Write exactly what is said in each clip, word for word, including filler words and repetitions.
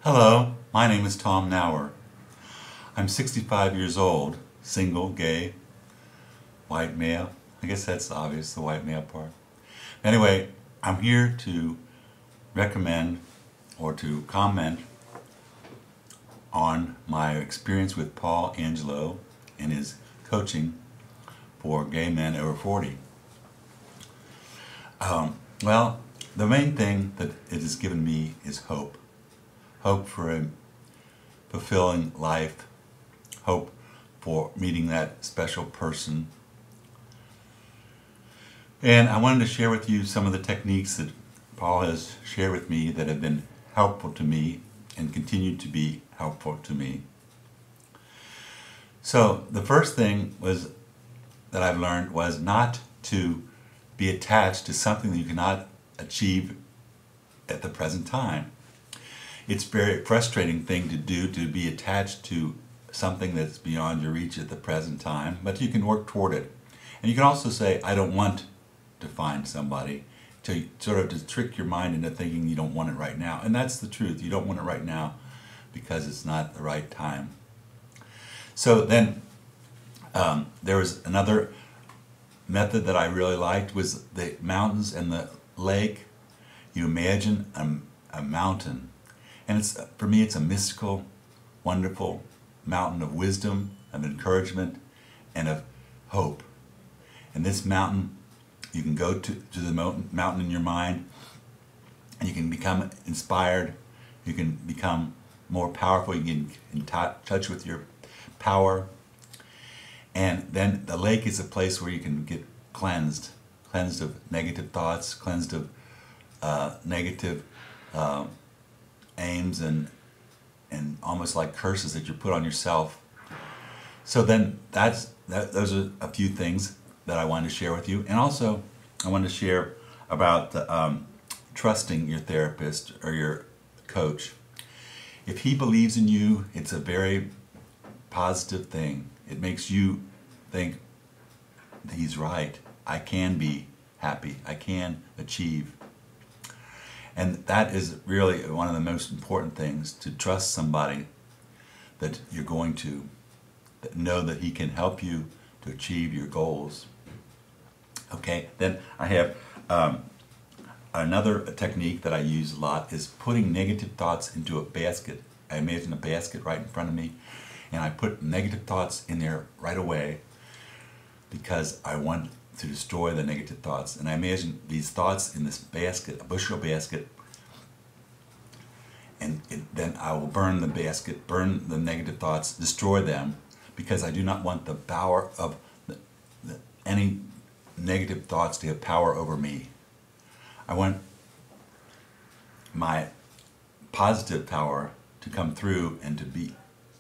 Hello, my name is Tom Nauer. I'm sixty-five years old, single, gay, white male. I guess that's obvious, the white male part. Anyway, I'm here to recommend or to comment on my experience with Paul Angelo and his coaching for gay men over forty. Um, well, the main thing that it has given me is hope. Hope for a fulfilling life, hope for meeting that special person. And I wanted to share with you some of the techniques that Paul has shared with me that have been helpful to me and continue to be helpful to me. So the first thing was that I've learned was not to be attached to something that you cannot achieve at the present time. It's a very frustrating thing to do, to be attached to something that's beyond your reach at the present time, but you can work toward it. And you can also say, I don't want to find somebody, to sort of to trick your mind into thinking you don't want it right now. And that's the truth. You don't want it right now because it's not the right time. So then um, there was another method that I really liked, was the mountains and the lake. You imagine a, a mountain. And it's, for me, it's a mystical, wonderful mountain of wisdom, of encouragement, and of hope. And this mountain, you can go to, to the mountain in your mind, and you can become inspired, you can become more powerful, you can get in touch with your power. And then the lake is a place where you can get cleansed, cleansed of negative thoughts, cleansed of uh, negative uh, aims and and almost like curses that you put on yourself. So then that's that, those are a few things that I wanted to share with you. And also I wanted to share about the, um, trusting your therapist or your coach. If he believes in you, it's a very positive thing. It makes you think he's right. I can be happy. I can achieve. And that is really one of the most important things, to trust somebody that you're going to, that know that he can help you to achieve your goals. Okay, then I have um, another technique that I use a lot is putting negative thoughts into a basket. I imagine a basket right in front of me, and I put negative thoughts in there right away because I want to destroy the negative thoughts. And I imagine these thoughts in this basket, a bushel basket, and it, then I will burn the basket, burn the negative thoughts, destroy them, because I do not want the power of the, the, any negative thoughts to have power over me. I want my positive power to come through and to be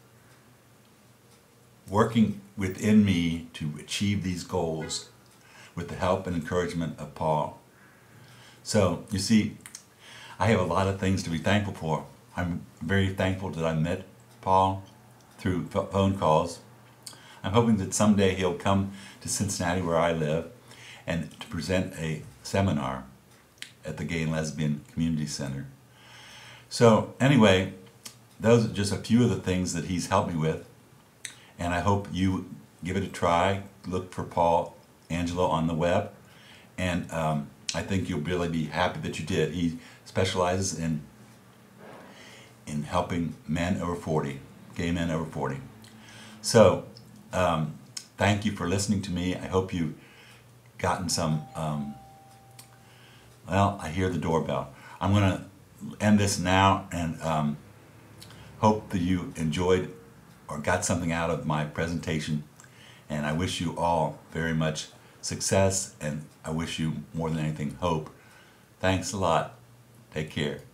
working within me to achieve these goals with the help and encouragement of Paul. So, you see, I have a lot of things to be thankful for. I'm very thankful that I met Paul through phone calls. I'm hoping that someday he'll come to Cincinnati, where I live, and to present a seminar at the Gay and Lesbian Community Center. So, anyway, those are just a few of the things that he's helped me with, and I hope you give it a try. Look for Paul Angelo on the web, and um, I think you'll really be happy that you did. He specializes in in helping men over forty, gay men over forty. So um, thank you for listening to me. I hope you've gotten some, um, well, I hear the doorbell. I'm going to end this now, and um, hope that you enjoyed or got something out of my presentation. And I wish you all very much success, and I wish you more than anything hope. Thanks a lot. Take care.